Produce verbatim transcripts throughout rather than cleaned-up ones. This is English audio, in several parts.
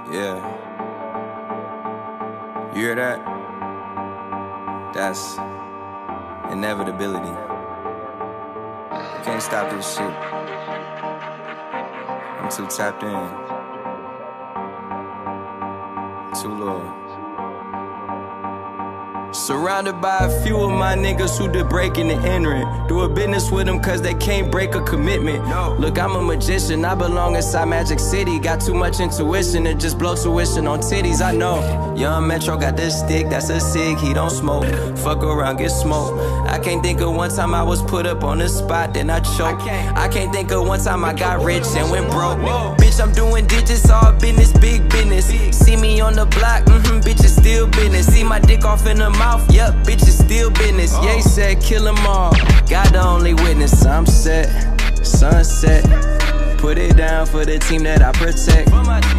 Yeah. You hear that? That's inevitability. You can't stop this shit. I'm too tapped in. Too low. Surrounded by a few of my niggas who did breaking and entering. Do a business with them cause they can't break a commitment. No. Look, I'm a magician, I belong inside Magic City. Got too much intuition to just blow tuition on titties, I know. Young Metro got this stick, that's a cig, he don't smoke. Fuck around, get smoked. I can't think of one time I was put up on the spot, then I choke. I can't, I can't think of one time I got rich and went broke. Whoa. Bitch, I'm doing digits, all business, big business. See me on the block, mm-hmm, bitch, it's still business. See my dick off in the mouth, yup, bitch, it's still business. Yeah, he said kill them all, God the only witness. I'm set, sunset, put it down for the team that I protect.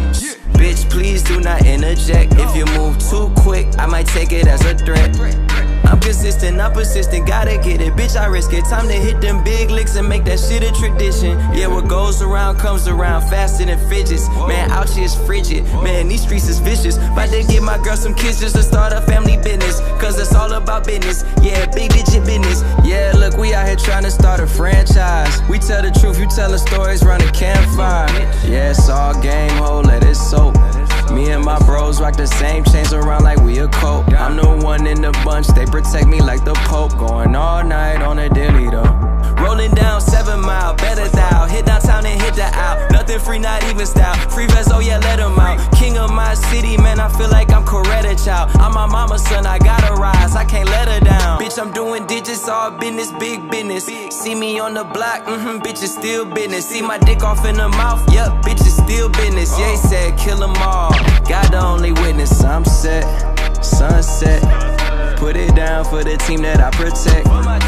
Bitch, please do not interject. If you move too quick, I might take it as a threat. I'm consistent, I'm persistent, gotta get it. Bitch, I risk it, time to hit them big licks and make that shit a tradition. Yeah, what goes around comes around faster than fidgets. Man, out here is frigid, man, these streets is vicious. About to give my girl some kids just to start a family business, cause it's all about business, yeah, big digit business. Yeah, look, we out here trying to start a franchise. We tell the truth, you telling stories round a campfire. Yeah, it's all game, ho, let it soak. Me and my bros rock the same chains around like we a cult. I'm the one in the bunch, they protect me like the Pope. Going all night on a daily though. Rolling down seven mile, better thou. Hit downtown and hit the out. Nothing free, not even style. Free vest, oh yeah, let him out. King of my city, man, I feel like I'm Coretta child. I'm my mama's son, I gotta rise, I can't let her down. Bitch, I'm doing digits, all business, big business. See me on the block, mm-hmm, bitch, it's still business. See my dick off in the mouth, yup, bitch, it's still business. Yeah, he said kill them all, God the only witness. I'm set, sunset, put it down for the team that I protect.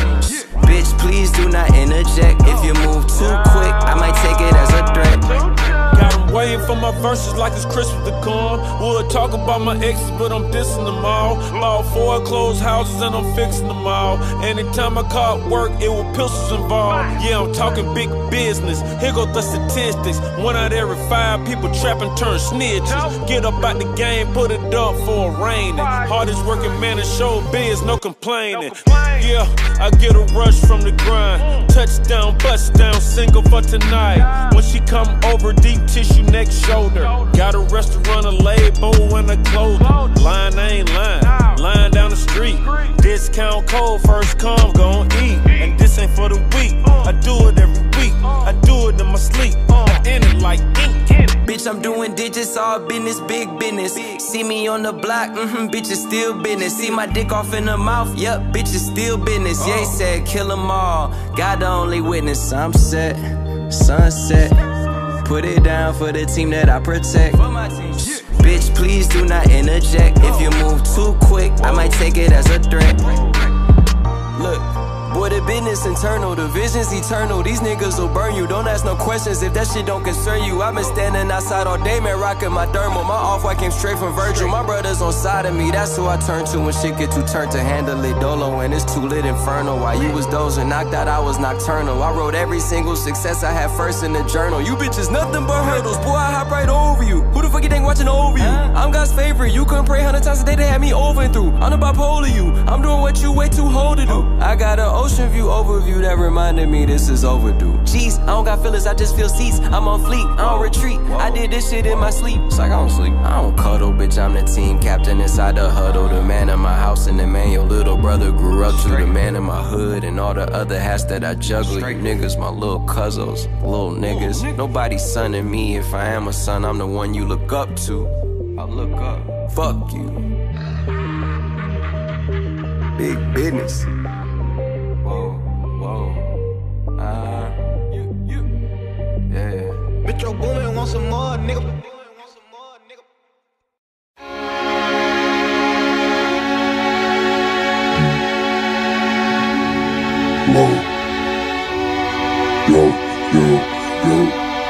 Bitch, please do not interject. If you move too quick, I might take it as a threat. Got them waiting for my verses like it's Christmas to come. Would talk about my exes, but I'm dissing them all. Bought four closed houses and I'm fixing them all. Anytime I caught work, it was pistols involved. Yeah, I'm talking big business. Here go the statistics. One out of every five people trapping turn snitches. Get up out the game, put it up for a raining. Hardest working man in showbiz, no complaining. Yeah, I get a rush from the grind. Touchdown, bust down, single for tonight. When she come over, deep tissue, neck, shoulder. Got a restaurant, a label, and a clothing. Line, I ain't lying. Lying down the street. Discount code, first come, gon' eat. And this ain't for the week. I do it every week. I do it in my sleep. I end it like ink. Bitch, I'm doing digits, all business, big business. See me on the block, mm-hmm, bitch, it's still business. See my dick off in the mouth, yup, bitch, it's still business. Yeah, he said kill them all, God the only witness. I'm set, sunset, put it down for the team that I protect. Bitch, please do not interject. If you move too quick, I might take it as a threat. Look, boy, the business internal, the vision's eternal. These niggas will burn you, don't ask no questions if that shit don't concern you. I've been standing outside all day, man, rocking my thermal. My off-white came straight from Virgil. My brother's on side of me, that's who I turn to when shit get too turned to handle it. Dolo and it's too lit inferno. While you was dozing, knocked out, I was nocturnal. I wrote every single success I had first in the journal. You bitches nothing but hurdles, boy, I hop right over you. Who the fuck you think watching over you? I'm God's favorite, you couldn't pray hundred times a day to have me over and through. I'm the bipolar you, I'm doing what you way too old to do. I got an ocean view overview that reminded me this is overdue. Jeez, I don't got feelings, I just feel seats. I'm on fleek, I don't retreat. I did this shit in my sleep. It's like I don't sleep. I don't cuddle, bitch, I'm the team captain inside the huddle. The man in my house and the man your little brother grew up to. The man in my hood and all the other hats that I juggle. You niggas, my little cousins, little niggas. Nobody's sonning me. If I am a son, I'm the one you look up to. I look up. Fuck you. Big business. Whoa, whoa, uh, you, you, yeah. Metro Boomin want some more, nigga. Whoa. Yo, yo, yo.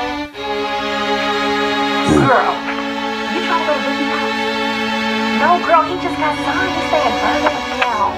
Girl, you trying to go with me? No, girl, he just got signed. He's saying burn it now.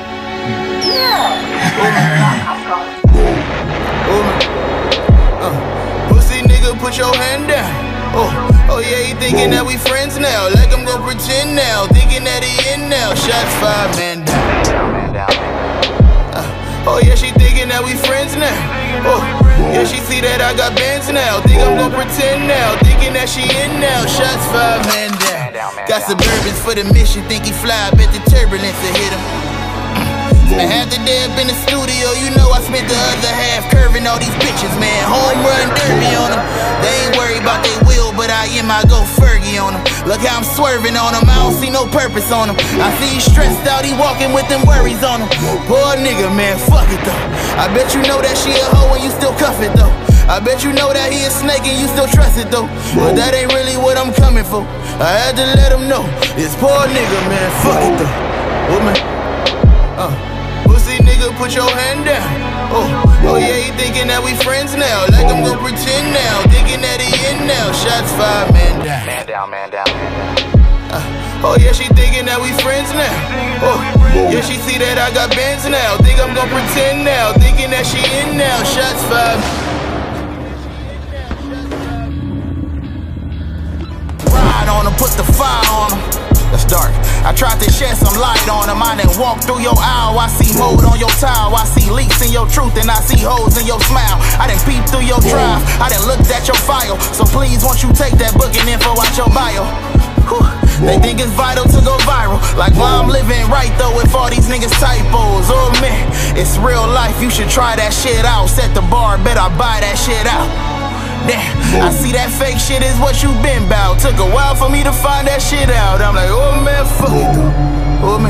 Yeah. I'm going. Uh, pussy nigga, put your hand down. Oh, Oh yeah, he thinking that we friends now. Like I'm gon' pretend now. Thinking that he in now. Shots fired, man down. Uh, oh yeah, she thinking that we friends now. Oh, yeah, she see that I got bands now. Think I'm gon' pretend now. Thinking that she in now. Shots fired, man down. Got Suburbans for the mission. Think he fly, bet the turbulence will hit him. Man, half the day up in the studio, you know I spent the other half curving all these bitches, man. Home run derby on them. They ain't worried about they will, but I am, I go Fergie on them. Look how I'm swerving on them, I don't see no purpose on them. I see he stressed out, he walking with them worries on him. Poor nigga, man, fuck it though. I bet you know that she a hoe and you still cuff it though. I bet you know that he a snake and you still trust it though. But that ain't really what I'm coming for. I had to let him know. This poor nigga, man, fuck it though. Woman, uh. Pussy nigga, put your hand down. Oh, oh yeah, he thinking that we friends now. Like I'm gon' pretend now. Thinking that he in now. Shots fired, man down. Man down, man down. Uh, oh yeah, she thinking that we friends now. Oh, yeah, she see that I got bands now. Think I'm gon' pretend now. Thinking that she in now. Shots fired. Ride on him, put the fire on him. That's dark. I tried to shed some light on them. I done walk through your aisle. I see mold on your tile. I see leaks in your truth and I see holes in your smile. I done peeped through your drive. I done looked at your file. So please, won't you take that booking info out your bio? Whew. They think it's vital to go viral. Like why I'm living right though with all these niggas typos. Oh man, it's real life. You should try that shit out. Set the bar, bet I buy that shit out. Damn, I see that fake shit is what you been bout. Took a while for me to find that shit out. I'm like, oh man, fuck it though. Oh man.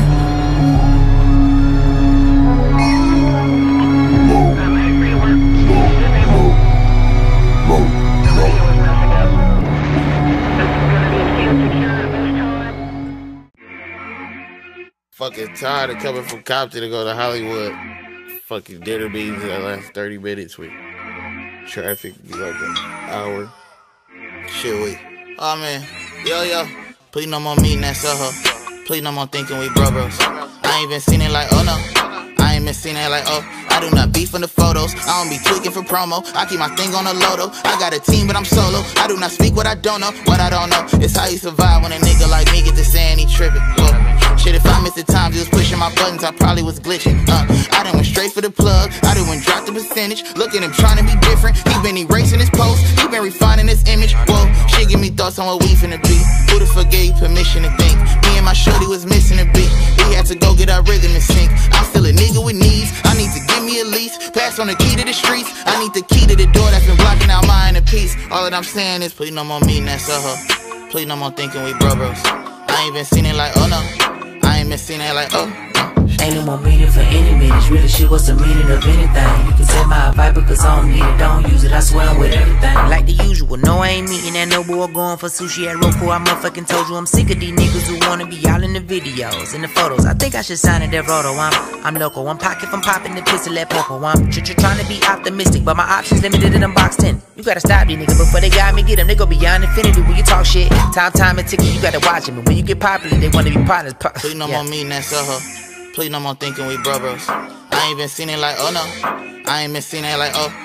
Fucking tired of coming from Compton to go to Hollywood. Fucking dinner meetings in the last thirty minutes with traffic, be like an hour. Shit, we. Oh man, yo yo. Please no more meeting that Soho. Please no more thinking we bro bros. I ain't been seen it like oh no. I ain't been seen it like oh. I do not beef in the photos. I don't be tweaking for promo. I keep my thing on the loto. I got a team, but I'm solo. I do not speak what I don't know. What I don't know. It's how you survive when a nigga like me get to saying he tripping. Whoa. Shit, if I missed the times he was pushing my buttons, I probably was glitching. Uh, I done went straight for the plug. I done went dropped the percentage. Look at him trying to be different. He been erasing his posts. He been refining his image. Whoa, shit give me thoughts on what we finna be. Who the fuck gave you permission to think? Me and my shorty was missing a beat. We had to go get our rhythm in sync. I'm still a nigga with needs. I need to give me a lease. Pass on the key to the streets. I need the key to the door that's been blocking out my inner peace. All that I'm saying is please no more meeting that Soho. Please no more thinking we bro bros. I ain't been seen it like oh no. I ain't been seen it like oh. Ain't no more meaning for any minutes. Really shit, what's the meaning of anything? You can take my advice because I don't need it. Don't use it, I swear I'm with everything. Like the usual, no I ain't meeting that no boy going for sushi at Roku. I motherfucking told you I'm sick of these niggas who wanna be all in the videos, in the photos. I think I should sign a dev roto. I'm, I'm local, I'm pocket from popping the pistol at Poco. I'm tr tr trying to be optimistic, but my options limited to them box ten. You gotta stop these niggas before they got me, get them. They go beyond infinity when you talk shit. Time, time, and ticking, you gotta watch them. And when you get popular, they wanna be partners. Please no yeah. more meeting that Soho. Please no more thinking we bro bros. I ain't been seen it like oh no. I ain't been seen it like oh.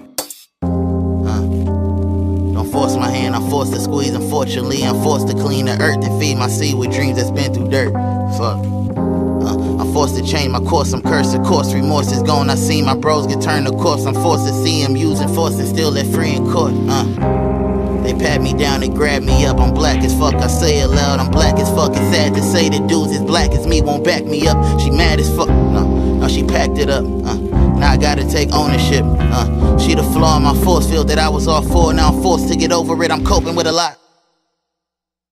Uh, don't force my hand, I'm forced to squeeze. Unfortunately, I'm forced to clean the earth and feed my seed with dreams that's been through dirt. Fuck. Uh, I'm forced to change my course, I'm cursed, of course. Remorse is gone, I see my bros get turned to corpse. I'm forced to see him using force and still let free in court. Uh. They pat me down, they grab me up. I'm black as fuck, I say it loud. I'm black as fuck, it's sad to say the dudes as black as me won't back me up. She mad as fuck, no, no, she packed it up. Uh, now I gotta take ownership. Uh, she the flaw in my force field that I was all for. Now I'm forced to get over it, I'm coping with a lot.